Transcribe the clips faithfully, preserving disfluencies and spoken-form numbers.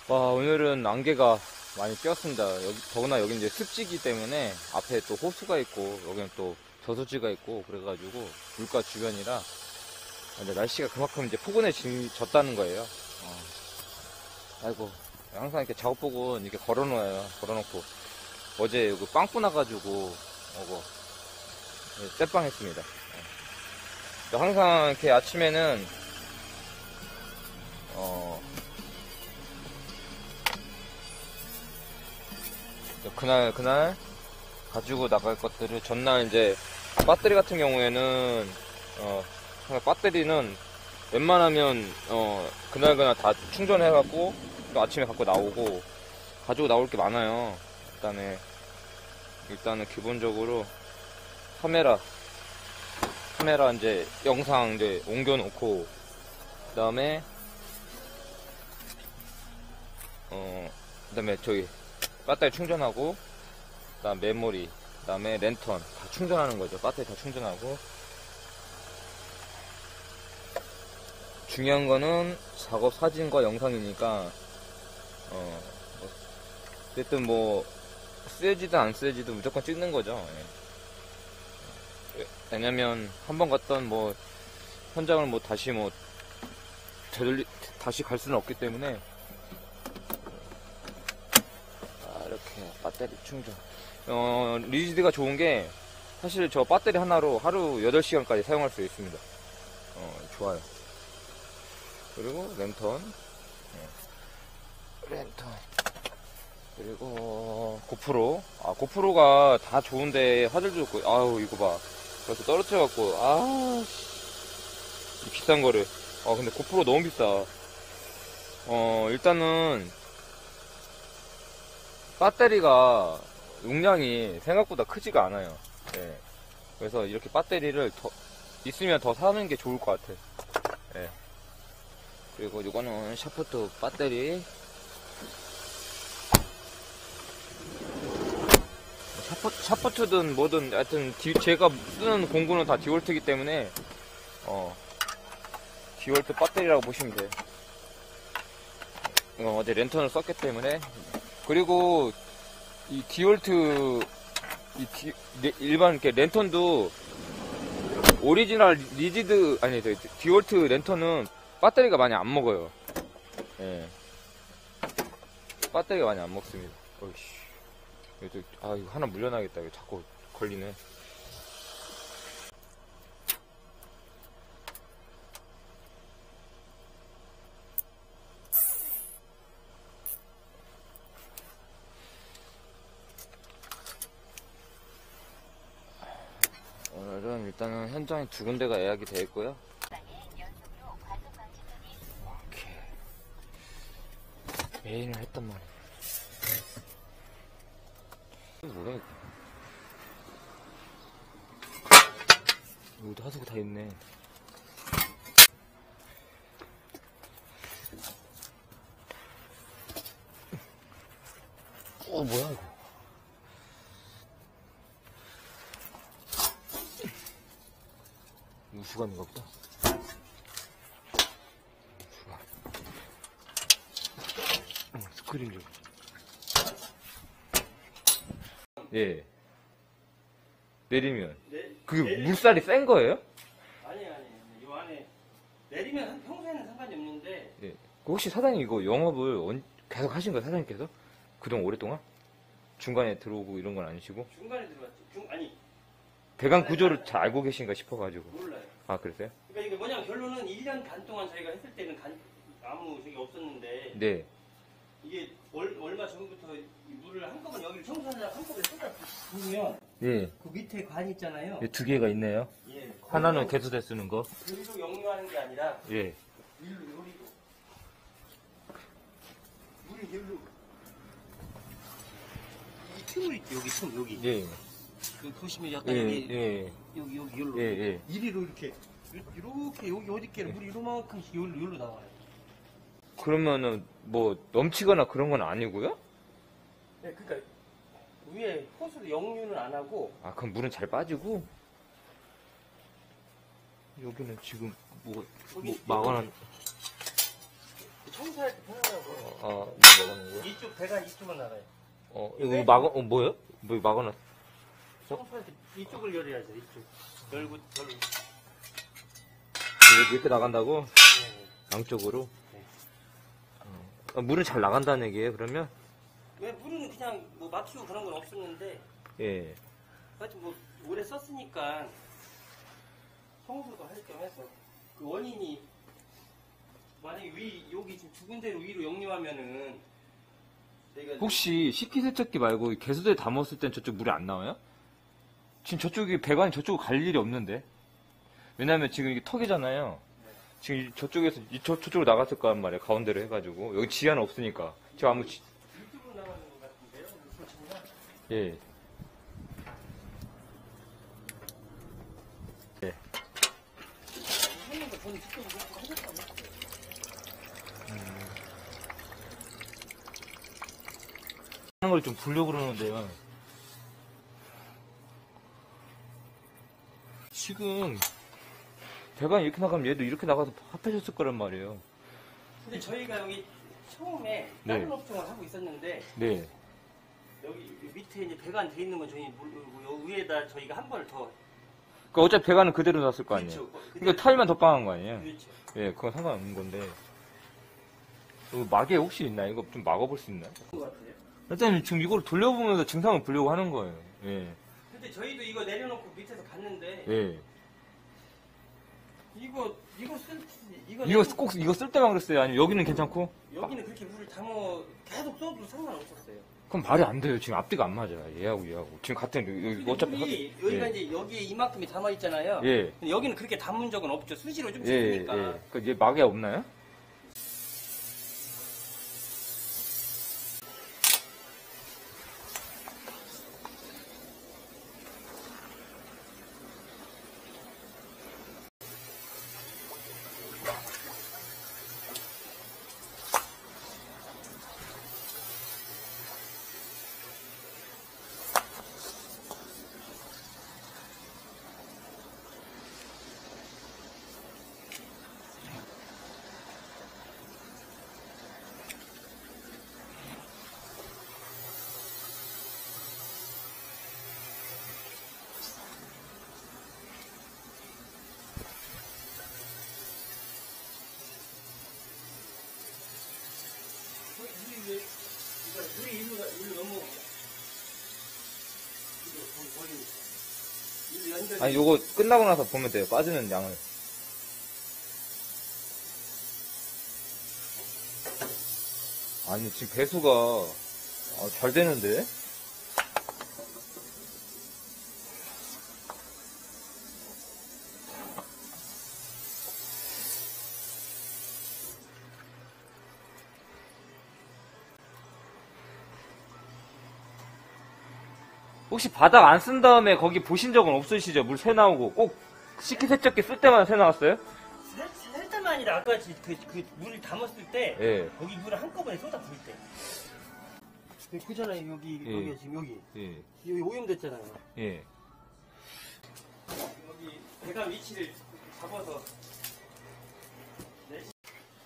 와, 오늘은 안개가 많이 꼈습니다. 여기, 더구나 여기 이제 습지기 때문에 앞에 또 호수가 있고, 여기는 또 저수지가 있고, 그래가지고, 물가 주변이라, 근데 날씨가 그만큼 이제 포근해졌다는 거예요. 어. 아이고, 항상 이렇게 작업복은 이렇게 걸어놓아요. 걸어놓고, 어제 여기 빵꾸 나가지고, 어고, 쇠빵 했습니다. 어. 항상 이렇게 아침에는, 어, 그날 그날 가지고 나갈 것들을 전날 이제 배터리 같은 경우에는 어 배터리는 웬만하면 어 그날 그날 다 충전해 갖고 또 아침에 갖고 나오고 가지고 나올 게 많아요. 일단은 일단은 기본적으로 카메라 카메라 이제 영상 이제 옮겨 놓고 그다음에 어 그다음에 저기 배터리 충전하고, 그 다음 메모리, 그 다음에 랜턴 다 충전하는 거죠. 배터리 다 충전하고. 중요한 거는 작업 사진과 영상이니까, 어, 어쨌든 뭐, 쓰여지든 안 쓰여지든 무조건 찍는 거죠. 예. 왜냐면, 한 번 갔던 뭐, 현장을 뭐 다시 뭐, 되돌리, 다시 갈 수는 없기 때문에, 이렇게 배터리 충전. 어, 리지드가 좋은 게 사실 저 배터리 하나로 하루 여덟 시간까지 사용할 수 있습니다. 어, 좋아요. 그리고 랜턴. 네. 랜턴. 그리고 고프로. 아, 고프로가 다 좋은데 화질도 좋고. 아우, 이거 봐. 벌써 떨어뜨려갖고. 아, 이 비싼 거를. 아, 근데 고프로 너무 비싸. 어, 일단은 배터리가 용량이 생각보다 크지가 않아요. 예. 그래서 이렇게 배터리를 더 있으면 더 사는 게 좋을 것 같아. 예. 그리고 이거는 샤프트 배터리. 샤프트, 샤프트든 뭐든 하여튼 디, 제가 쓰는 공구는 다 디월트이기 때문에 어 디월트 배터리라고 보시면 돼요. 이건 어제 랜턴을 썼기 때문에. 그리고 이 디월트 이 디, 네, 일반 이렇게 랜턴도 오리지널 리지드 아니 저 디월트 랜턴은 배터리가 많이 안 먹어요. 예. 배터리가 많이 안 먹습니다. 어이씨. 아 이거 하나 물려놔야겠다. 이거 자꾸 걸리네. 오늘은 일단은 현장에 두 군데가 예약이 되어 있고요. 이렇게 메인을 했단 말이에요. 모르겠다. 여기도 하수구 다 있네. 어 뭐야 이거. 우수감인가 보다. 우수감. 어, 스크린 좀. 예. 내리면. 네, 그게 내리... 물살이 센 거예요? 아니, 아니, 이 안에 내리면 평소에는 상관이 없는데. 예. 혹시 사장님 이거 영업을 언... 계속 하신 거예요, 사장님께서? 그동안 오랫동안? 중간에 들어오고 이런 건 아니시고? 중간에 들어왔지. 중, 아니. 배관 구조를 잘 알고 계신가 싶어가지고. 몰라요. 아, 그랬어요? 그러니까 이게 뭐냐면 결론은 일 년 반 동안 저희가 했을 때는 간, 아무 저기 없었는데. 네. 이게 얼, 얼마 전부터 이 물을 한꺼번에 여기를 청소하느라 한꺼번에 쏟아 부으면. 예. 그 밑에 관 있잖아요. 예, 두 개가 있네요. 예. 하나는 개수대 쓰는 거. 여기로 역류하는 게 아니라. 예. 일로, 여기로. 물이 여기로. 이 틈을 있지, 여기 틈, 여기. 예. 그 보시면 약간 예, 여기, 예. 여기, 여기, 여기로. 예, 예. 이리로 이렇게. 이렇게, 여기 어디께 물이 이만큼씩 여기로, 여기로 나와요. 그러면은 뭐 넘치거나 그런 건 아니고요? 네, 그러니까 위에 호수로 역류는 안 하고. 아, 그럼 물은 잘 빠지고. 여기는 지금 뭐, 뭐 막아놨. 청소할 때 편하냐고. 아, 뭐 막아놓은 거야? 이쪽 배관 이쪽은 나가요. 어, 이거 막아, 어, 뭐야? 뭐 막아놨, 청소할 때 이쪽을 열어야죠. 이쪽. 열고 열고. 이렇게, 이렇게 나간다고? 네. 양쪽으로? 네. 어. 아, 물은 잘 나간다는 얘기예요, 그러면? 왜 물은 그냥 뭐 막히고 그런 건 없었는데 예. 하여튼 뭐 오래 썼으니까 청소도 할 겸 해서 그 원인이 만약에 위 여기 지금 두 군데로 위로 역류하면은 내가 혹시 식기세척기 말고 개수대에 담았을 땐 저쪽 물이 안 나와요? 지금 저쪽이 배관이 저쪽으로 갈 일이 없는데. 왜냐면 지금 이게 턱이잖아요. 지금 저쪽에서 이- 저, 저쪽으로 나갔을 거란 말이에요. 가운데로 해가지고. 여기 지하는 없으니까. 지금 아무 지... 이쪽으로 나가는 것 같은데요? 그렇죠. 예. 예. 했는데 저는 직접 그렇게 하셨다 안 했어요. 하는 걸 좀 보려고 그러는데요. 지금 배관이 이렇게 나가면 얘도 이렇게 나가서 합해졌을 거란 말이에요. 근데 저희가 여기 처음에 네. 다른 업종을 하고 있었는데 네. 여기 밑에 이제 배관 돼 있는 건 저희 모르고 여기 위에다 저희가 한 번을 더 그러니까 어차피 배관은 그대로 놨을 거 아니에요. 그렇죠. 그러니까 타일만 더 빵한 거 아니에요. 그렇죠. 예, 그건 상관없는 건데. 이거 막에 혹시 있나? 이거 좀 막아볼 수 있나? 그런 것 같아요. 일단 지금 이걸 돌려보면서 증상을 보려고 하는 거예요. 예. 근데 저희도 이거 내려놓고 밑에서 봤는데 예. 이거 이거 쓸 이거 이거 내려- 꼭 이거 쓸 때만 그랬어요? 아니면 여기는 괜찮고? 여기는 그렇게 물을 담어 계속 써도 상관없었어요. 그럼 말이 안 돼요. 지금 앞뒤가 안 맞아. 얘하고 얘하고. 지금 같은 여기 근데 어차피 물이 하- 여기가 예. 이제 여기에 이만큼이 담아 있잖아요. 예. 근데 여기는 그렇게 담은 적은 없죠. 수시로 좀 예, 예. 쳤으니까. 그러니까 얘 막에 없나요? 물이 왜 이거 물이 일로 일로 넘어 이거 거기 거기 일로 연결. 아니, 요거 끝나고 나서 보면 돼요. 빠지는 양을. 아니, 지금 배수가 아, 잘 되는데? 혹시 바닥 안 쓴 다음에 거기 보신 적은 없으시죠? 물 새 나오고 꼭 식기세척기 쓸 때만 새 나왔어요? 살- 살짝만 아니라 아까 그, 그 물을 담았을 때 예. 거기 물을 한꺼번에 쏟아 부을 때. 그- 그잖아요. 여기 예. 여기 지금 여기 예. 여기 오염됐잖아요. 예. 여기 배관 위치를 잡아서 내시-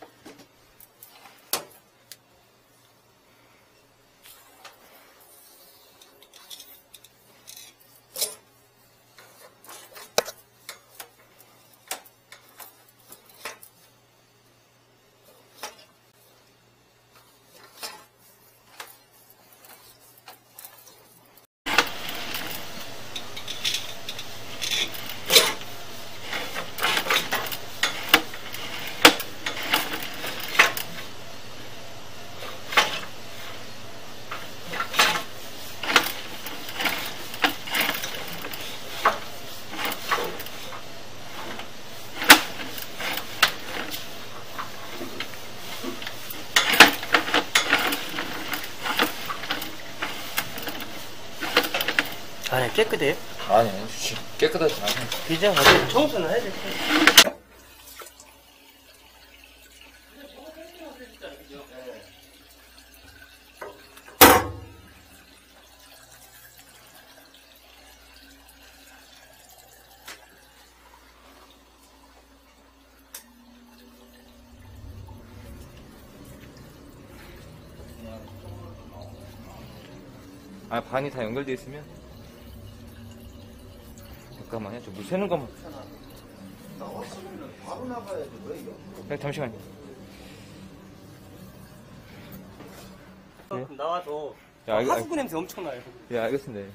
아니 깨끗해요? 아니, 깨끗하지 않아요. 그죠? 어차피 청소는 해야 돼. 아, 반이 다 연결돼 있으면. 잠깐만요. 저 물 새는 것만. 나왔으면 바로 나가야지 왜 이거? 네, 잠시만요. 그럼 나와서 야, 알- 하수구 냄새 엄청 나요. 예, 알겠습니다.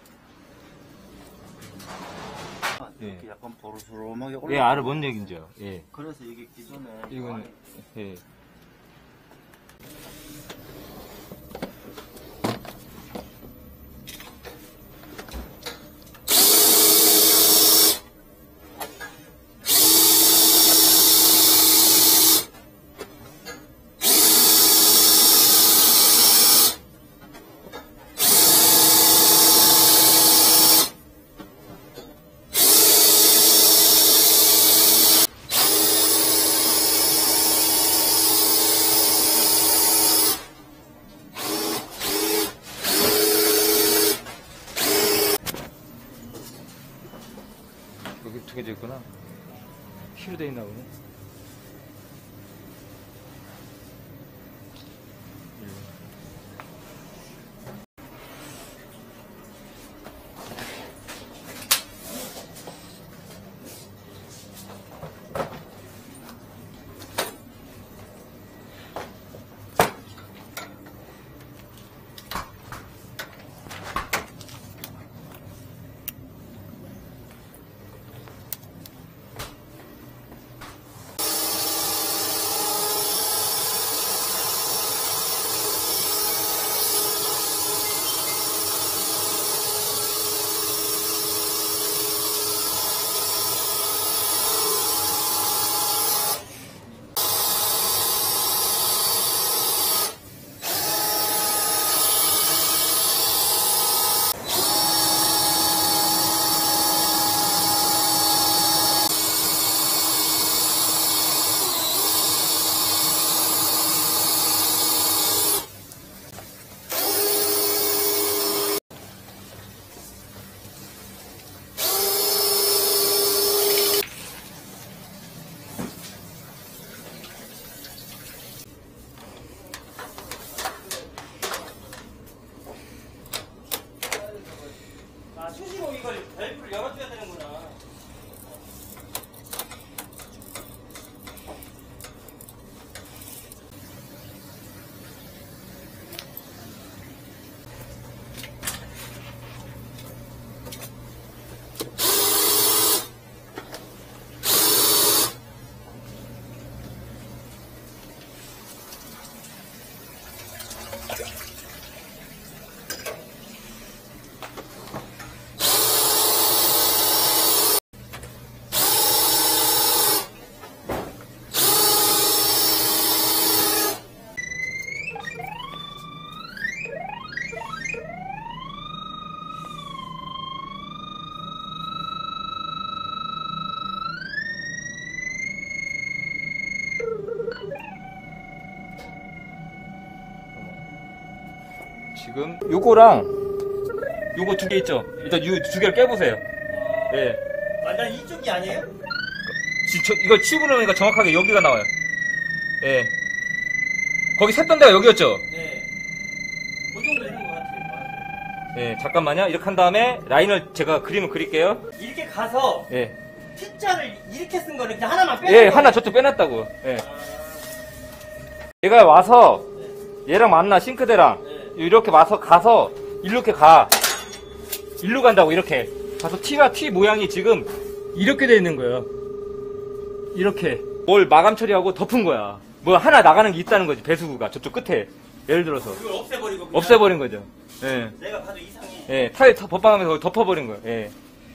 예. 이렇게 약간 보르스름하게 올라. 예, 알아, 뭔 얘기인지요. 예. 그래서 이게 기존에 이건, 예. 여기 두 개져 있구나. 키로 돼 있나 보네. 아, 수시로 이걸 밸브를 열어줘야 되는구나. 지금 요거랑 요거 두 개 있죠? 일단 요 두 개를 깨보세요. 예. 아, 난 이쪽이 아니에요? 지, 저, 이거 치우고 나니까 정확하게 여기가 나와요. 예. 거기 샜던 데가 여기였죠? 네. 그 정도 되는 것 같아요. 예, 잠깐만요. 이렇게 한 다음에 라인을 제가 그림을 그릴게요. 이렇게 가서 예. T자를 이렇게 쓴 거는 그냥 하나만 빼. 예, 하나 저쪽 빼놨다고. 예. 얘가 와서 얘랑 만나, 싱크대랑. 네. 이렇게 와서 가서 이렇게 가. 일로 간다고, 이렇게. 가서 T가 T 모양이 지금 이렇게 돼 있는 거예요. 이렇게. 뭘 마감 처리하고 덮은 거야. 뭐 하나 나가는 게 있다는 거지, 배수구가. 저쪽 끝에. 예를 들어서. 그걸 없애버리고 그냥 없애버린 거죠. 예. 내가 봐도 이상해. 예, 타일 법방하면서 덮어버린 거예요. 예.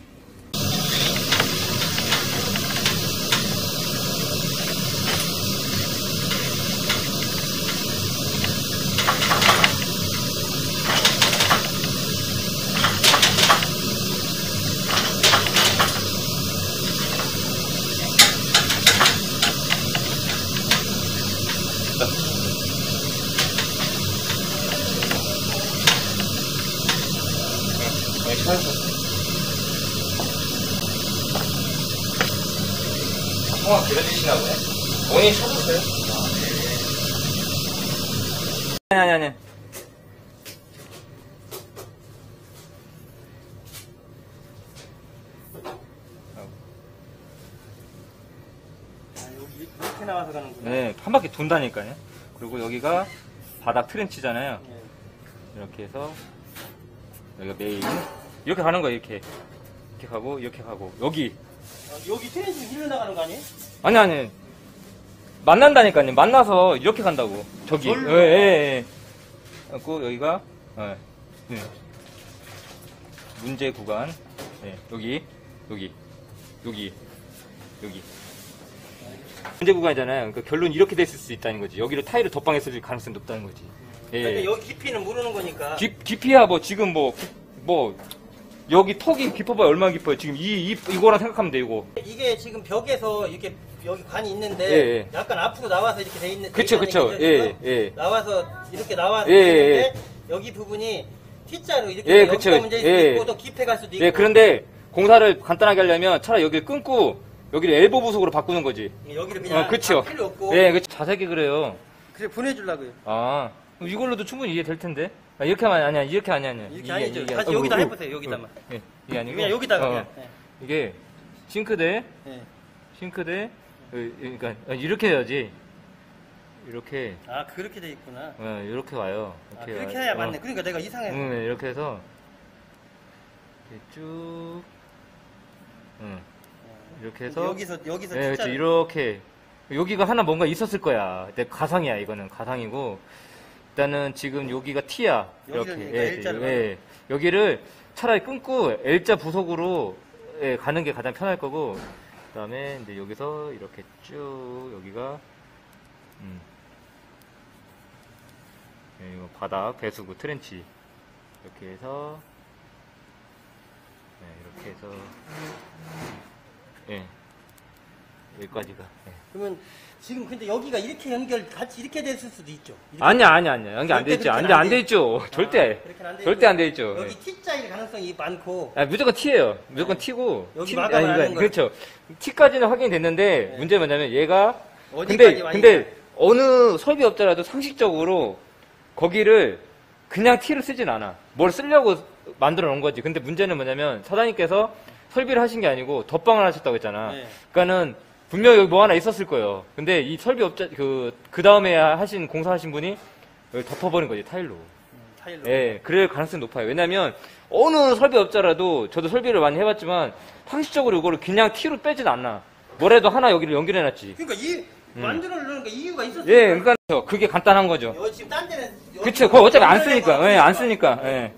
통화 기다리시나 보네. 원인 쳐보세요. 아니, 아니, 아니. 나와서 가는구나. 네, 한 바퀴 돈다니까요. 그리고 여기가 바닥 트렌치잖아요. 네. 이렇게 해서 여기가 메인. 이렇게 가는 거예요, 이렇게. 이렇게 가고, 이렇게 가고. 여기. 아, 여기 트렌치 밀려 나가는 거 아니에요? 아니, 아니. 만난다니까요. 만나서 이렇게 간다고. 저기. 예, 절로? 예, 예. 그리고 여기가, 예. 예. 문제 구간. 예, 여기, 여기, 여기, 여기. 문제 구간이잖아요. 그러니까 결론이 이렇게 됐을 수 있다는 거지. 여기로 타일을 덧방했을 가능성이 높다는 거지. 예. 그러니까 여기 깊이는 모르는 거니까. 깊, 깊이야 뭐 지금 뭐, 뭐, 여기 턱이 깊어봐야 얼마나 깊어요. 지금 이, 이, 이거랑 생각하면 돼, 이거. 이게 지금 벽에서 이렇게 여기 관이 있는데 예, 예. 약간 앞으로 나와서 이렇게 돼 있는. 그쵸, 돼 그쵸. 있는 예, 거죠? 예. 나와서 이렇게 나와서 예, 예, 있는데 여기 부분이 T자로 이렇게 예, 여기가 그쵸. 문제 있을 예. 수 있고 또 깊게 갈 수도 있고. 예, 그런데 공사를 간단하게 하려면 차라리 여기를 끊고 여기를 엘보 부속으로 바꾸는 거지. 여기를 그냥 어, 그쵸. 다 필요 없고. 예, 그 자세하게 그래요. 그래 보내주려고요. 아, 이걸로도 충분히 이해될 텐데. 아, 이렇게 하면 아니야, 이렇게 아니야, 아니야. 이렇게 이게, 아니죠. 이게 다시 아니- 여기다 어, 어, 해보세요. 여기다만. 어, 예, 이게 아니고. 그냥 여기다가 어, 그냥. 예. 이게 싱크대, 예. 싱크대, 어, 그러니까 이렇게 해야지. 이렇게, 아 그렇게 돼 있구나. 어, 이렇게 와요. 아, 이렇게 그렇게 와- 해야 어. 맞네. 그러니까 내가 이상해. 응, 네, 이렇게 해서 이렇게 쭉, 응, 이렇게 해서 여기서 여기서 네, 그렇지. T자를. 이렇게 여기가 하나 뭔가 있었을 거야. 근데 가상이야. 이거는 가상이고 일단은 지금 여기가 T야. 이렇게 여기를 그러니까 L자로 예. 여기를 차라리 끊고 L자 부속으로 예, 가는 게 가장 편할 거고 그다음에 이제 여기서 이렇게 쭉 여기가 음. 예, 이거 바닥 배수구 트렌치 이렇게 해서 네, 이렇게 해서 예. 여기까지가. 예. 그러면 지금 근데 여기가 이렇게 연결 같이 이렇게 됐을 수도 있죠. 이렇게. 아니야, 아니야, 아니야. 연기 안 돼 절대 있죠. 안 그렇게는 돼, 안 안 돼 돼. 있죠. 절대. 그렇게는 안 돼 절대 있고. 안 돼 있죠. 여기 T자일 가능성이 많고. 아, 무조건 T예요. 무조건 T고. 여기 T, 마감을 아니, 하는 그러니까 거야. 그렇죠. T까지는 확인이 됐는데, 네. 문제는 뭐냐면 얘가, 어디까지 근데, 많이 근데, 어느 설비업자라도 상식적으로 거기를 그냥 T를 쓰진 않아. 뭘 쓰려고 만들어 놓은 거지. 근데 문제는 뭐냐면, 사장님께서 설비를 하신 게 아니고 덧방을 하셨다고 했잖아. 네. 그러니까는, 분명히 여기 뭐 하나 있었을 거예요. 근데 이 설비업자, 그, 그 다음에 하신, 공사하신 분이 여기 덮어버린 거지, 타일로. 음, 타일로. 예, 그럴 가능성이 높아요. 왜냐면, 어느 설비업자라도, 저도 설비를 많이 해봤지만, 상식적으로 이거를 그냥 T로 빼진 않나. 뭐래도 하나 여기를 연결해놨지. 그러니까 이 음. 만들어 놓으니까 이유가 있었어. 예, 그러니까, 그게 간단한 거죠. 여기 지금 딴 데는. 여기 그쵸, 그거 어차피 안 연결된 쓰니까. 거는 예, 안 없으니까. 쓰니까. 예.